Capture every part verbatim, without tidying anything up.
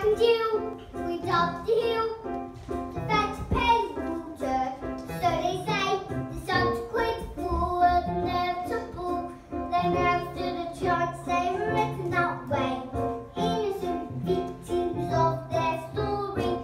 can do without the hill. The fat pays water, so they say. The sun's quit for the inevitable. They never stood a chance, they were written that way. Innocent victims of their story.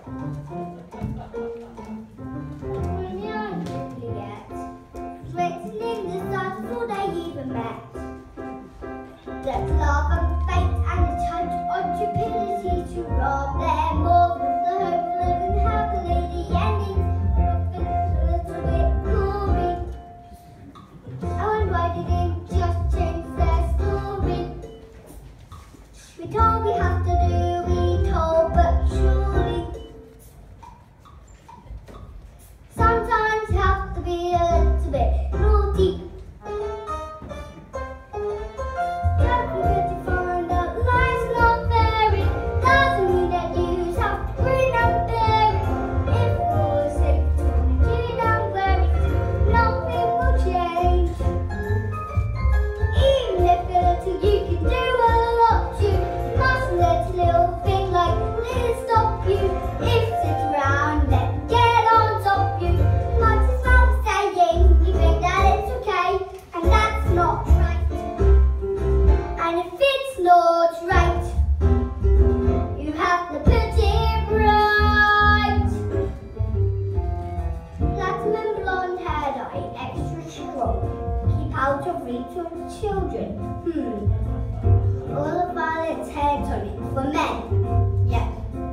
Written in the stars before they even met. That love and fate and a touch of stupidity to rob them of the hope of living happily. The endings of a little bit glory. And why did they just change their story? We told we have to do, we told, but surely sometimes you have to be a little bit naughty. Out of reach of children. Hmm. All the violence heads on it for men. Yeah.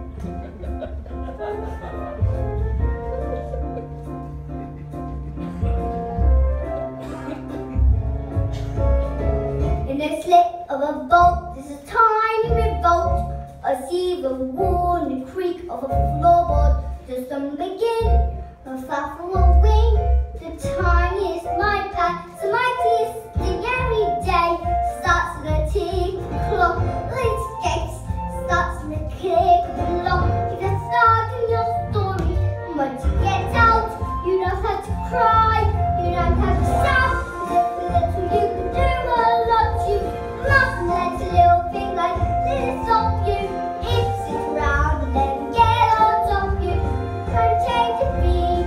In the slip of a bolt, there's a tiny revolt. I see the warn, the creak of a floorboard. The sun begin, a flap from a wing. The tiniest my path, the mightiest thing every day. Starts with a tick clock, its gates starts with a click of the lock. You can start in your story, and once you get out, you don't have to cry, you don't have to shout. Little, little, you can do a lot. You mustn't let a little thing like this stop you. If you sit around and then get on top of you, and change your beat.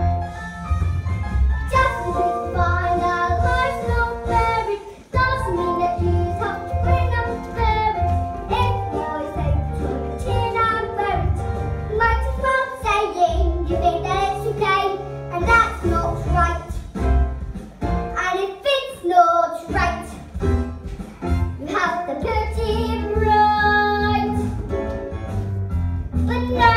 Just because you find out life's not buried doesn't mean that you have to bring up the parents. If you always take to a tin and wear it, you might as well saying you think that it's okay, and that's not right. And if it's not right, you have to put it right. But no.